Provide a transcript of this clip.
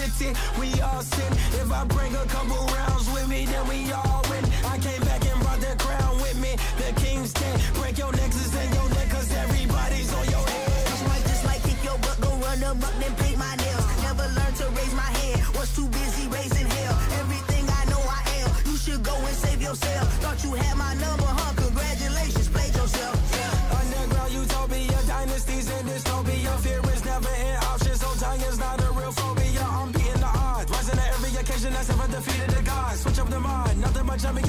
unity, we all sin. If I bring a couple rounds with me, then we all win. I came back and brought the crown with me. The king's dead. Break your nexus and your neck, cause everybody's on your head. Just like kick your butt, go run them up, then paint my nails. Never learned to raise my hand, was too busy raising hell. Everything I know I am, you should go and save yourself. Thought you had my number, huh? Congratulations, played yourself. Underground utopia, dynasties in dystopia. Fear is never an option, so dying's not a real phobia. I'm beating the odds, rising to every occasion. That's ever defeated the gods. Switch up the mind, nothing but jumping